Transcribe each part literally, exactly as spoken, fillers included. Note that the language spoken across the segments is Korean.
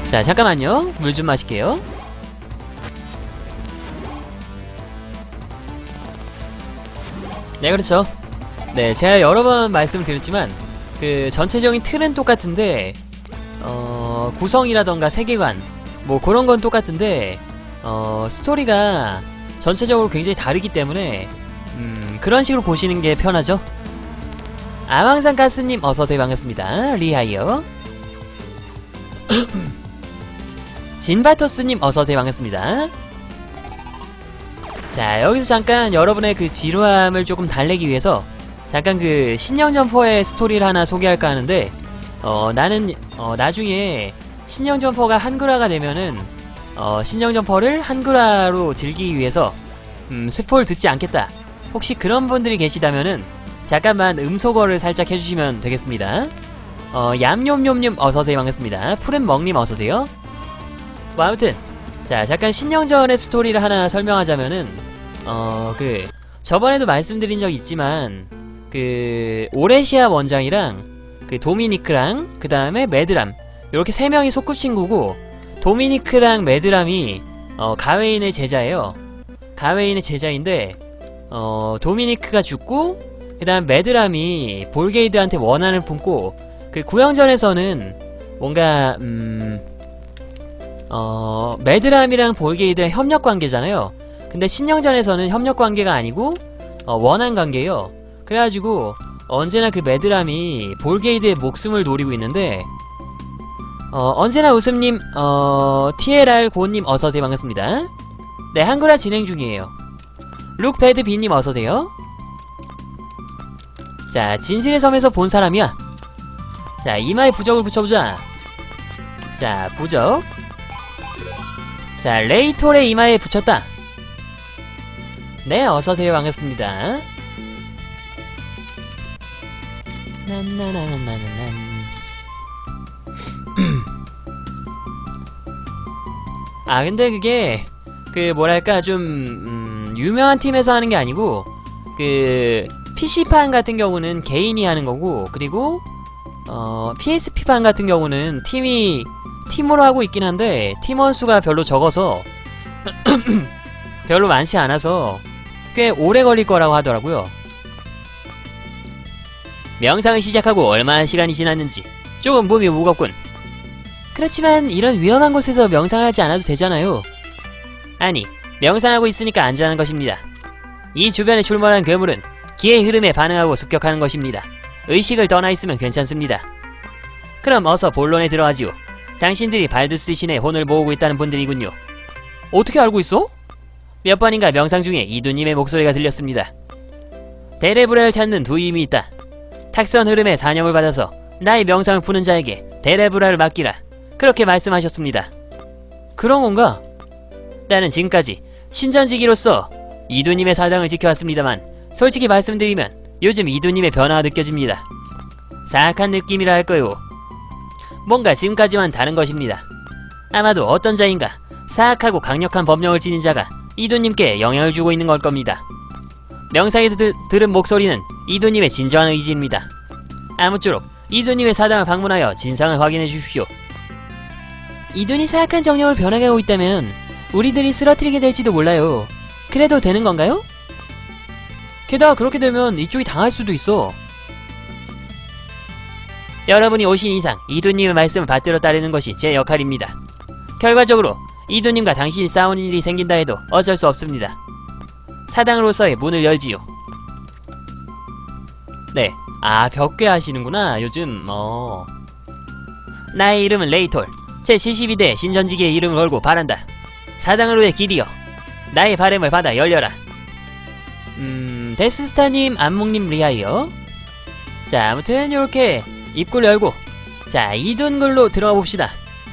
자, 잠깐만요. 물 좀 마실게요. 네, 그렇죠. 네, 제가 여러 번 말씀드렸지만 그 전체적인 틀은 똑같은데 어... 구성이라던가 세계관 뭐 그런 건 똑같은데 어... 스토리가 전체적으로 굉장히 다르기 때문에 음... 그런 식으로 보시는 게 편하죠. 아망산 가스님 어서오세요. 반갑습니다. 리하이어. 진바토스님 어서오세요. 반갑습니다. 자, 여기서 잠깐 여러분의 그 지루함을 조금 달래기 위해서 잠깐 그 신령점퍼의 스토리를 하나 소개할까 하는데 어 나는 어 나중에 신령점퍼가 한글화가 되면은 어 신령점퍼를 한글화로 즐기기 위해서 음 스포를 듣지 않겠다, 혹시 그런 분들이 계시다면은 잠깐만 음소거를 살짝 해주시면 되겠습니다. 어 얌뇸뇸뇸 어서오세요. 반갑습니다. 푸른먹님 어서오세요. 뭐 아무튼 자, 잠깐 신령전의 스토리를 하나 설명하자면은 어 그 저번에도 말씀드린 적 있지만 그 오레시아 원장이랑 그 도미니크랑 그 다음에 메드람 요렇게 세 명이 소꿉친구고, 도미니크랑 메드람이 어 가웨인의 제자예요. 가웨인의 제자인데 어 도미니크가 죽고 그 다음 메드람이 볼게이드한테 원한을 품고, 그 구형전에서는 뭔가 음 어 메드람이랑 볼게이드랑 협력관계잖아요. 근데 신령전에서는 협력관계가 아니고 어, 원한관계예요. 그래가지고 언제나 그 메드람이 볼게이드의 목숨을 노리고 있는데 어 언제나 웃음님 어 티엘알 고님 어서오세요. 반갑습니다. 네, 한글화 진행 중이에요. 룩배드비님 어서오세요. 자, 진실의 섬에서 본 사람이야. 자, 이마에 부적을 붙여보자. 자, 부적. 자, 레이톨의 이마에 붙였다. 네, 어서오세요. 반갑습니다. 난나나나나난. 아, 근데 그게 그 뭐랄까 좀 음, 유명한 팀에서 하는 게 아니고 그 피씨판 같은 경우는 개인이 하는 거고, 그리고 어 피에스피판 같은 경우는 팀이 팀으로 하고 있긴 한데 팀원 수가 별로 적어서 별로 많지 않아서 꽤 오래 걸릴 거라고 하더라고요. 명상을 시작하고 얼마나 시간이 지났는지 조금 몸이 무겁군. 그렇지만 이런 위험한 곳에서 명상을 하지 않아도 되잖아요. 아니, 명상하고 있으니까 안전한 것입니다. 이 주변에 출몰한 괴물은 기의 흐름에 반응하고 습격하는 것입니다. 의식을 떠나 있으면 괜찮습니다. 그럼 어서 본론에 들어가지요. 당신들이 발두스 신의 혼을 모으고 있다는 분들이군요. 어떻게 알고 있어? 몇 번인가 명상 중에 이두님의 목소리가 들렸습니다. 데레브라를 찾는 두 힘이 있다. 탁선 흐름에 사념을 받아서 나의 명상을 푸는 자에게 데레브라를 맡기라. 그렇게 말씀하셨습니다. 그런 건가? 나는 지금까지 신전지기로서 이두님의 사당을 지켜왔습니다만 솔직히 말씀드리면 요즘 이두님의 변화가 느껴집니다. 사악한 느낌이라 할까요? 뭔가 지금까지와는 다른 것입니다. 아마도 어떤 자인가 사악하고 강력한 법령을 지닌 자가 이두님께 영향을 주고 있는 걸 겁니다. 명상에서 드, 들은 목소리는 이두님의 진정한 의지입니다. 아무쪼록 이두님의 사당을 방문하여 진상을 확인해 주십시오. 이둔이 사악한 정령을 변화하고 있다면 우리들이 쓰러뜨리게 될지도 몰라요. 그래도 되는 건가요? 게다가 그렇게 되면 이쪽이 당할 수도 있어. 여러분이 오신 이상 이두님의 말씀을 받들어 따르는 것이 제 역할입니다. 결과적으로 이두님과 당신이 싸우는 일이 생긴다 해도 어쩔 수 없습니다. 사당으로서의 문을 열지요. 네. 아, 벽괴 하시는구나 요즘. 어. 나의 이름은 레이톨. 제칠십이 대 신전지기의 이름을 걸고 바란다. 사당으로의 길이여, 나의 바램을 받아 열려라. 음... 데스스타님, 안목님 리하이어. 자, 아무튼 요렇게 입구를 열고 자, 이둔굴로 들어가 봅시다.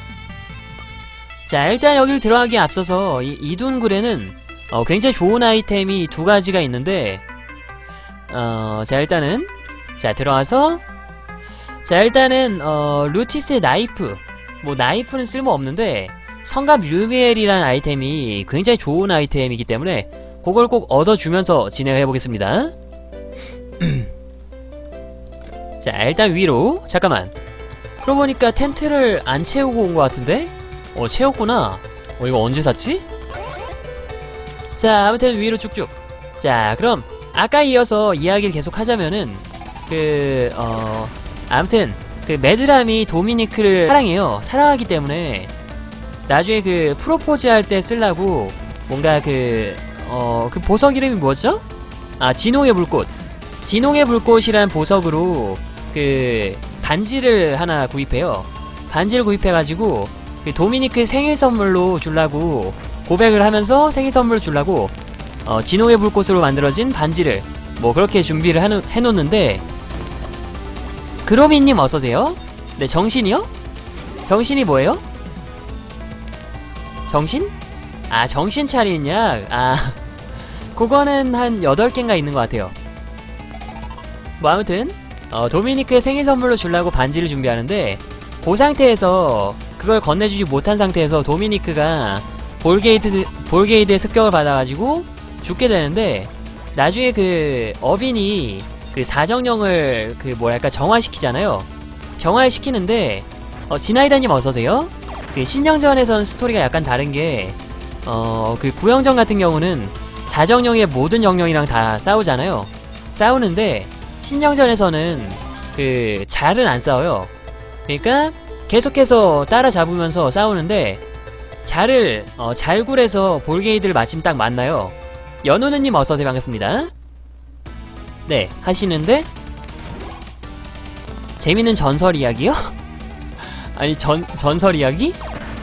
자, 일단 여길 들어가기에 앞서서 이 이둔굴에는 어, 굉장히 좋은 아이템이 두 가지가 있는데 어... 자, 일단은 자, 들어와서 자, 일단은 어... 루티스의 나이프, 뭐 나이프는 쓸모없는데 성갑 류미엘이라는 아이템이 굉장히 좋은 아이템이기 때문에 그걸 꼭 얻어주면서 진행해보겠습니다. 자, 일단 위로. 잠깐만, 그러고 보니까 텐트를 안 채우고 온 것 같은데? 어, 채웠구나. 어, 이거 언제 샀지? 자, 아무튼 위로 쭉쭉. 자, 그럼 아까 이어서 이야기를 계속 하자면은 그, 어, 아무튼 그 매드람이 도미니크를 사랑해요. 사랑하기 때문에 나중에 그 프로포즈 할 때 쓰려고 뭔가 그, 어, 그 보석 이름이 뭐죠? 아, 진홍의 불꽃. 진홍의 불꽃이란 보석으로 그 반지를 하나 구입해요. 반지를 구입해가지고 그 도미니크 생일 선물로 주려고 고백을 하면서 생일 선물을 주려고 어, 진홍의 불꽃으로 만들어진 반지를 뭐 그렇게 준비를 하는, 해놓는데 그로미님 어서오세요. 네, 정신이요? 정신이 뭐예요? 정신? 아, 정신 차리는 약? 아, 그거는 한 여덟 개인가 있는 것 같아요. 뭐 아무튼 어, 도미니크의 생일 선물로 주려고 반지를 준비하는데 그 상태에서 그걸 건네주지 못한 상태에서 도미니크가 볼게이트, 볼게이드의 습격을 받아가지고 죽게 되는데 나중에 그 어빈이 그 사정령을 그 뭐랄까 정화시키잖아요. 정화를 시키는데 어, 지나이다님 어서오세요. 그 신령전에선 스토리가 약간 다른게 어, 그 구영전 같은 경우는 사정령의 모든 영령이랑 다 싸우잖아요. 싸우는데 신령전에서는 그 잘은 안 싸워요. 그러니까 계속해서 따라잡으면서 싸우는데 잘을 어, 잘굴에서 볼게이드를 마침 딱 만나요. 연우느님 어서오세요. 반갑습니다. 네, 하시는데 재밌는 전설 이야기요? 아니 전, 전설 이야기?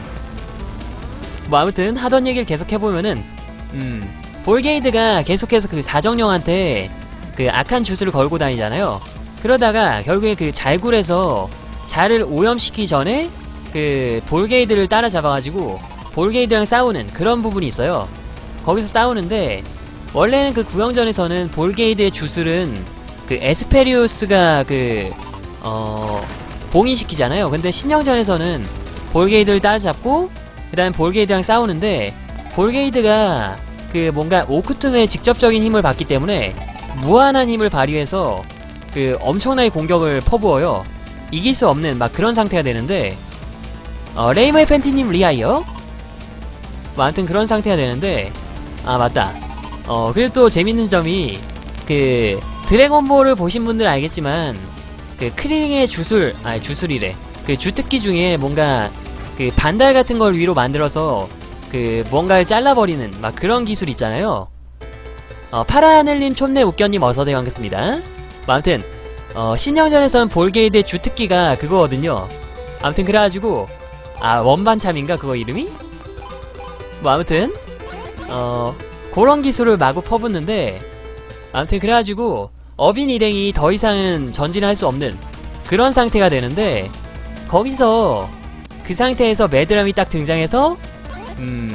뭐 아무튼 하던 얘기를 계속 해보면은 음 볼게이드가 계속해서 그 사정령한테 그 악한 주술을 걸고 다니잖아요. 그러다가 결국에 그 잘굴에서 잘을 오염시키기 전에 그 볼게이드를 따라잡아가지고 볼게이드랑 싸우는 그런 부분이 있어요. 거기서 싸우는데 원래는 그 구영전에서는 볼게이드의 주술은 그 에스페리우스가 그 어 봉인시키잖아요. 근데 신령전에서는 볼게이드를 따라잡고 그 다음에 볼게이드랑 싸우는데 볼게이드가 그 뭔가 오크툼의 직접적인 힘을 받기 때문에 무한한 힘을 발휘해서 그 엄청나게 공격을 퍼부어요. 이길 수 없는 막 그런 상태가 되는데 어, 레이머의 팬티님 리하이어? 뭐 아무튼 그런 상태가 되는데 아 맞다. 어 그리고 또 재밌는 점이 그 드래곤볼을 보신 분들은 알겠지만 그 크링의 주술 아니 주술이래 그 주특기 중에 뭔가 그 반달 같은 걸 위로 만들어서 그 뭔가를 잘라버리는 막 그런 기술 있잖아요. 어 파라하늘님 촌내 웃겨님 어서오세요. 반갑습니다. 뭐 아무튼 어 신령전에선 볼게이드의 주특기가 그거거든요. 아무튼 그래가지고 아 원반참인가 그거 이름이? 뭐 아무튼 어 그런 기술을 마구 퍼붓는데 아무튼 그래가지고 어빈 일행이 더 이상은 전진을 할 수 없는 그런 상태가 되는데 거기서 그 상태에서 매드람이 딱 등장해서 음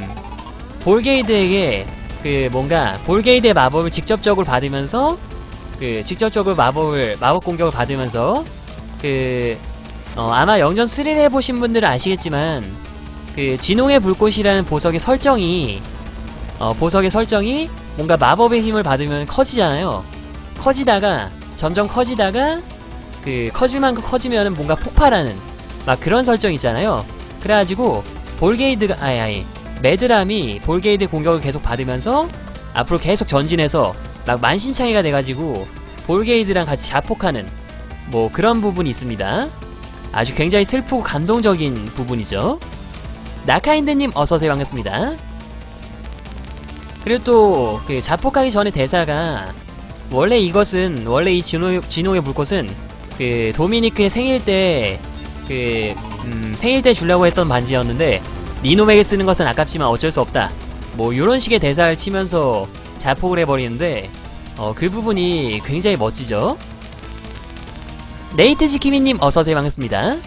볼게이드에게 그 뭔가 볼게이드의 마법을 직접적으로 받으면서 그 직접적으로 마법을 마법 공격을 받으면서 그 어 아마 영전 쓰리를 해보신 분들은 아시겠지만 그 진홍의 불꽃이라는 보석의 설정이 어 보석의 설정이 뭔가 마법의 힘을 받으면 커지잖아요. 커지다가 점점 커지다가 그 커질 만큼 커지면은 뭔가 폭발하는 막 그런 설정 있잖아요. 그래가지고 볼게이드가 아니 아니 매드람이 볼게이드 공격을 계속 받으면서 앞으로 계속 전진해서 막 만신창이가 돼가지고 볼게이드랑 같이 자폭하는 뭐 그런 부분이 있습니다. 아주 굉장히 슬프고 감동적인 부분이죠. 나카인드님 어서오세요. 반갑습니다. 그리고 또 그 자폭하기 전에 대사가 원래 이것은 원래 이 진홍의, 진홍의 불꽃은 그 도미니크의 생일 때 그 음, 생일 때 주려고 했던 반지였는데 니놈에게 쓰는 것은 아깝지만 어쩔 수 없다. 뭐 요런 식의 대사를 치면서 자폭을 해버리는데 어, 그 부분이 굉장히 멋지죠. 네이트지키미님 어서오세요. 반갑습니다.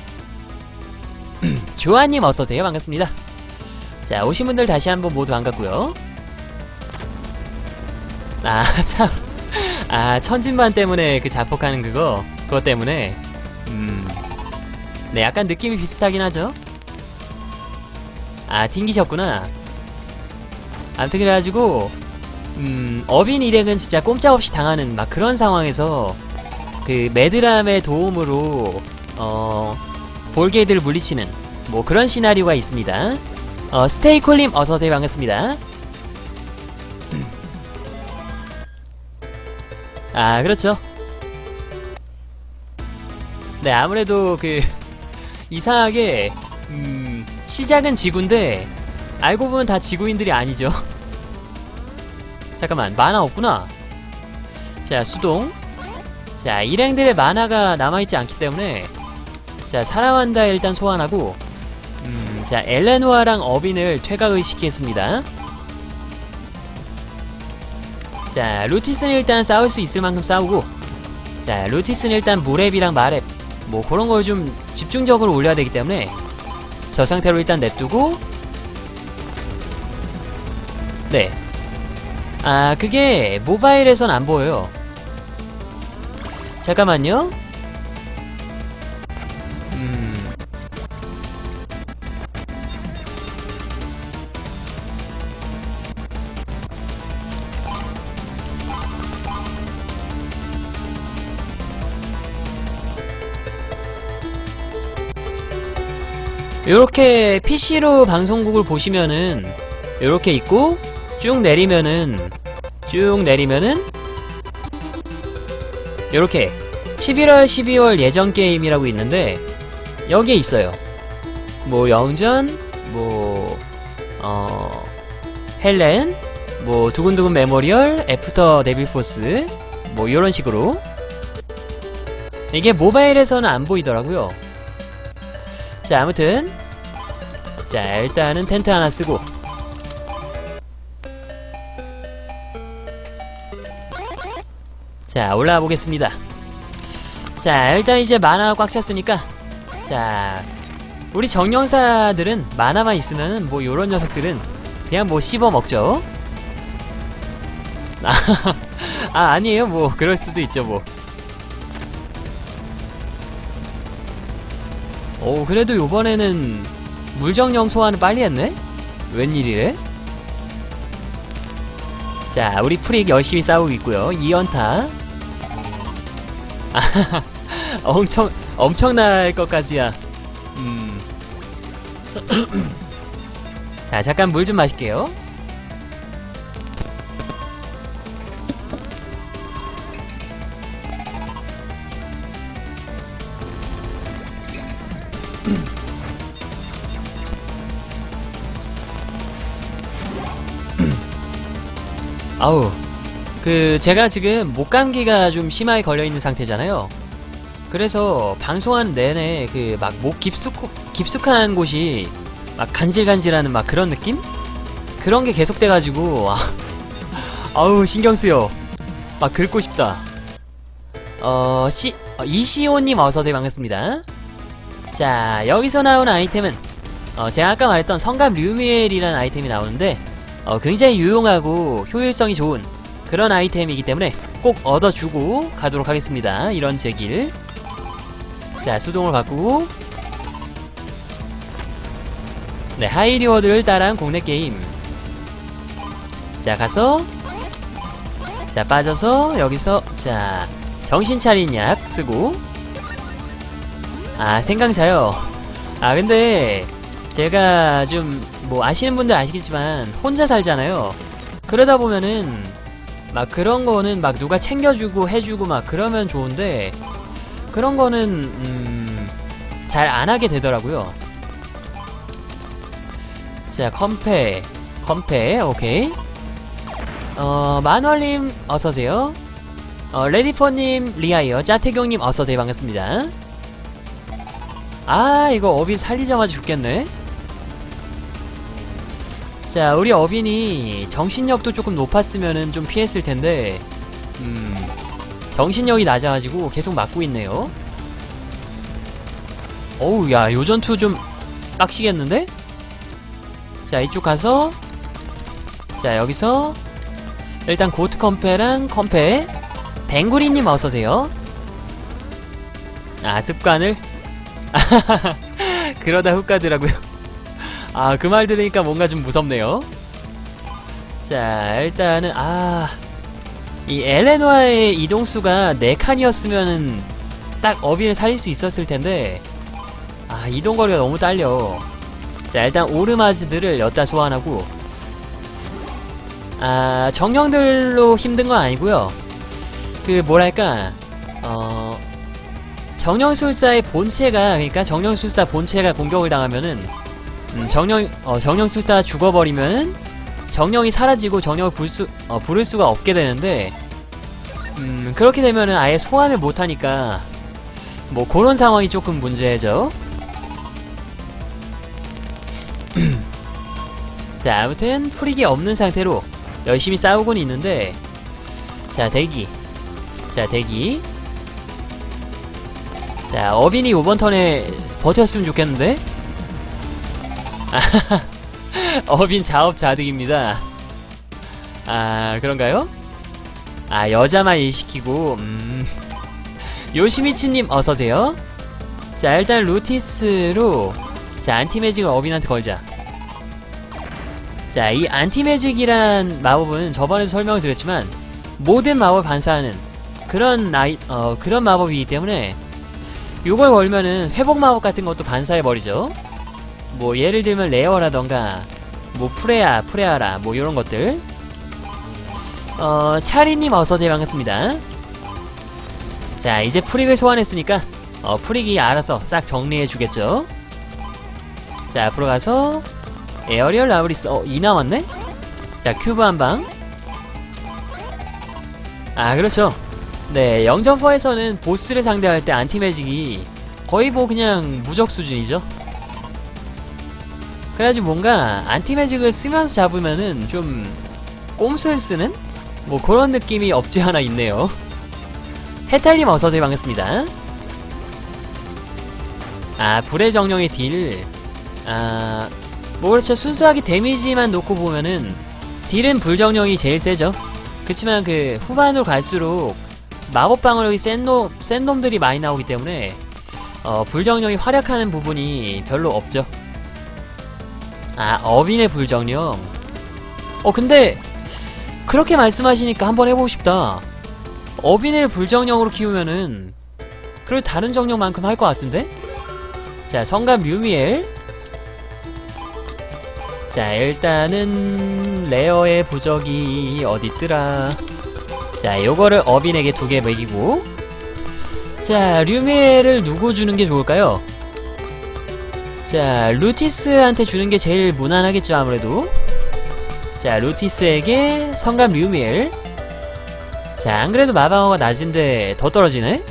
조아님 어서오세요. 반갑습니다. 자 오신 분들 다시 한번 모두 반갑고요. 아 참 아 천진반 때문에 그 자폭하는 그거 그것 때문에 음 네 약간 느낌이 비슷하긴 하죠. 아 튕기셨구나. 아무튼 그래가지고 음 어빈 일행은 진짜 꼼짝없이 당하는 막 그런 상황에서 그 매드람의 도움으로 어 볼게이드를 물리치는 뭐 그런 시나리오가 있습니다. 어, 스테이콜님 어서오세요. 반갑습니다. 아, 그렇죠. 네, 아무래도 그 이상하게 음, 시작은 지구인데 알고 보면 다 지구인들이 아니죠. 잠깐만, 만화 없구나. 자, 수동. 자, 일행들의 만화가 남아있지 않기 때문에 자, 사람한다 일단 소환하고 음, 자, 엘레노아랑 어빈을 퇴각을 시키겠습니다. 자, 루티스는 일단 싸울 수 있을 만큼 싸우고, 자, 루티스는 일단 무랩이랑 마랩 뭐 그런걸 좀 집중적으로 올려야 되기 때문에 저 상태로 일단 냅두고, 네. 아, 그게 모바일에선 안 보여요. 잠깐만요. 음. 요렇게 피씨로 방송국을 보시면은 요렇게 있고, 쭉 내리면은 쭉 내리면은 요렇게 십일월 십이월 예전 게임이라고 있는데 여기에 있어요. 뭐 영전, 뭐 어 헬렌, 뭐 두근두근 메모리얼, 애프터 데빌포스, 뭐 요런 식으로. 이게 모바일에서는 안 보이더라고요. 자, 아무튼 자, 일단은 텐트 하나 쓰고, 자, 올라가 보겠습니다. 자, 일단 이제 만화 꽉 찼으니까, 자, 우리 정령사들은 만화만 있으면 뭐 요런 녀석들은 그냥 뭐 씹어 먹죠. 아, 아, 아니에요. 뭐 그럴 수도 있죠. 뭐. 오, 그래도 요번에는 물정령 소환을 빨리 했네? 웬일이래? 자, 우리 프릭 열심히 싸우고 있고요. 이 연타. 아, 엄청, 엄청날 것까지야. 음. 자, 잠깐 물 좀 마실게요. 아우, 그 제가 지금 목감기가 좀 심하게 걸려있는 상태잖아요. 그래서 방송하는 내내 그 막 목 깊숙, 깊숙한 곳이 막 간질간질하는 막 그런 느낌? 그런 게 계속돼가지고 아우, 신경쓰여. 막 긁고 싶다. 어, 시, 어, 이시오님 어서오세요. 반갑습니다. 자, 여기서 나온 아이템은 어, 제가 아까 말했던 성갑 류미엘이라는 아이템이 나오는데 어, 굉장히 유용하고 효율성이 좋은 그런 아이템이기 때문에 꼭 얻어주고 가도록 하겠습니다. 이런 제길. 자, 수동을 바꾸고, 네, 하이리워드를 따라한 국내 게임. 자, 가서, 자, 빠져서 여기서, 자, 정신차린 약 쓰고, 아, 생강차요. 아, 근데 제가 좀 뭐 아시는 분들 아시겠지만 혼자 살잖아요. 그러다 보면은 막 그런 거는 막 누가 챙겨주고 해주고 막 그러면 좋은데 그런 거는 음 잘 안 하게 되더라고요. 자, 컴페 컴페 오케이. 어, 만월님 어서오세요. 어, 레디퍼님 리하이어, 짜태경님 어서오세요. 반갑습니다. 아, 이거 어빈 살리자마자 죽겠네. 자, 우리 어빈이 정신력도 조금 높았으면은 좀 피했을 텐데, 음, 정신력이 낮아가지고 계속 맞고 있네요. 어우, 야, 요 전투 좀 빡시겠는데? 자, 이쪽 가서, 자, 여기서 일단 고트 컴페랑 컴페. 뱅구리님 어서오세요. 아, 습관을? 그러다 훅 가더라고요. 아, 그 말 들으니까 뭔가 좀 무섭네요. 자, 일단은 아, 이 엘레노아의 이동수가 네 칸이었으면은 딱 어빈을 살릴 수 있었을 텐데 아, 이동거리가 너무 딸려. 자, 일단 오르마즈들을 엿다 소환하고, 아, 정령들로 힘든 건 아니고요. 그 뭐랄까, 어, 정령술사의 본체가, 그러니까 정령술사 본체가 공격을 당하면은, 음, 정령, 어, 정령술사가 죽어버리면은 정령이 사라지고 정령을 부를, 수, 어, 부를 수가 없게 되는데, 음, 그렇게 되면은 아예 소환을 못하니까 뭐 그런 상황이 조금 문제죠. 자, 아무튼 풀이기 없는 상태로 열심히 싸우곤 있는데, 자, 대기. 자, 대기. 자, 어빈이 요번 턴에 버텼으면 좋겠는데? 어빈 자업자득입니다. 아, 그런가요? 아, 여자만 일시키고, 음. 요시미치님 어서오세요. 자, 일단 루티스로, 자, 안티매직을 어빈한테 걸자. 자, 이 안티매직이란 마법은 저번에도 설명을 드렸지만 모든 마법을 반사하는 그런 아이, 어, 그런 마법이기 때문에 요걸 걸면은 회복 마법 같은 것도 반사해버리죠. 뭐 예를 들면 레어라던가 뭐 프레아, 프레아라 뭐 요런 것들. 어, 차리님 어서오세요. 반갑습니다. 자, 이제 프릭을 소환했으니까 어, 프릭이 알아서 싹 정리해주겠죠. 자, 앞으로 가서 에어리얼 라브리스, 어, 이 나왔네? 자, 큐브 한방. 아, 그렇죠. 네, 영점사에서는 보스를 상대할 때 안티매직이 거의 뭐 그냥 무적 수준이죠. 그래가지고 뭔가 안티매직을 쓰면서 잡으면은 좀 꼼수를 쓰는? 뭐 그런 느낌이 없지 않아 있네요. 해탈님 어서오세요. 반갑습니다. 아, 불의 정령의 딜. 아, 뭐 그렇죠. 순수하게 데미지만 놓고 보면은 딜은 불정령이 제일 세죠. 그치만 그 후반으로 갈수록 마법 방어력이 센 놈, 센 놈들이 많이 나오기 때문에 어, 불정령이 활약하는 부분이 별로 없죠. 아, 어빈의 불정령. 어, 근데 그렇게 말씀하시니까 한번 해보고 싶다. 어빈을 불정령으로 키우면은 그래도 다른 정령만큼 할 것 같은데? 자, 성감 류미엘. 자, 일단은 레어의 부적이 어딨더라. 자, 요거를 어빈에게 두 개 먹이고, 자, 류미엘을 누구 주는 게 좋을까요? 자, 루티스한테 주는 게 제일 무난하겠죠, 아무래도. 자, 루티스에게 성감 류미엘. 자, 안 그래도 마방어가 낮은데 더 떨어지네?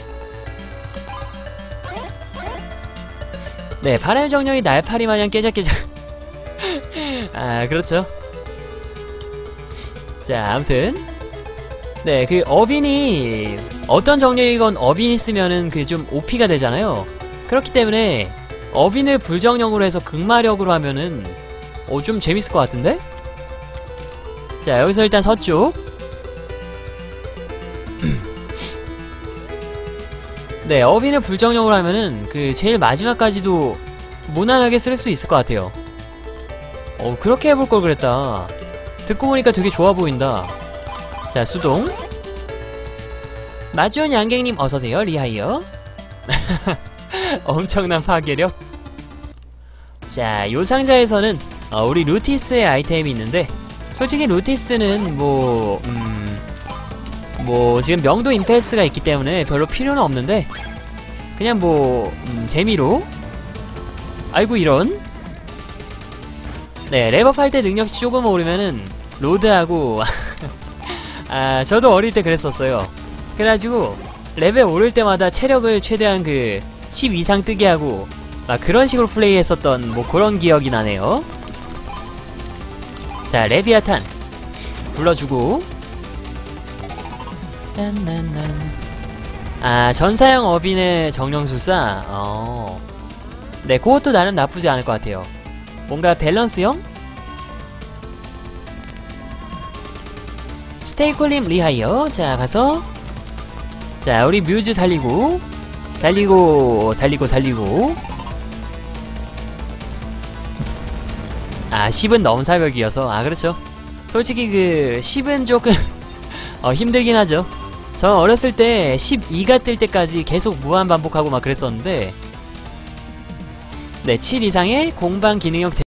네, 바람의 정령이 날파리 마냥 깨작깨작. 아, 그렇죠. 자, 아무튼 네, 그 어빈이 어떤 정령이건 어빈이 쓰면은 그 좀 오피가 되잖아요. 그렇기 때문에 어빈을 불정령으로 해서 극마력으로 하면은 어, 좀 재밌을 것 같은데? 자, 여기서 일단 서쪽. 네, 어빈을 불정령으로 하면은 그 제일 마지막까지도 무난하게 쓸 수 있을 것 같아요. 어, 그렇게 해볼 걸 그랬다. 듣고 보니까 되게 좋아 보인다. 자, 수동. 마지온 양갱님 어서오세요. 리하이어. 엄청난 파괴력. 자, 요 상자에서는 어, 우리 루티스의 아이템이 있는데, 솔직히 루티스는 뭐 음, 뭐 지금 명도 임페스가 있기 때문에 별로 필요는 없는데, 그냥 뭐 음, 재미로. 아이고 이런. 네, 랩업할 때 능력치 조금 오르면은 로드하고 아, 저도 어릴 때 그랬었어요. 그래가지고 레벨 오를 때마다 체력을 최대한 그 십 이상 뜨게 하고 막 그런 식으로 플레이했었던 뭐 그런 기억이 나네요. 자, 레비아탄 불러주고. 아, 전사형 어빈의 정령술사. 어. 네, 그것도 나름 나쁘지 않을 것 같아요. 뭔가 밸런스형? 스테이콜님 리하이어. 자, 가서 자, 우리 뮤즈 살리고 살리고 살리고 살리고. 아, 십은 넘사벽이어서. 아, 그렇죠. 솔직히 그 십은 조금 어, 힘들긴 하죠. 전 어렸을 때 십이가 뜰 때까지 계속 무한 반복하고 막 그랬었는데, 네, 칠 이상의 공방 기능형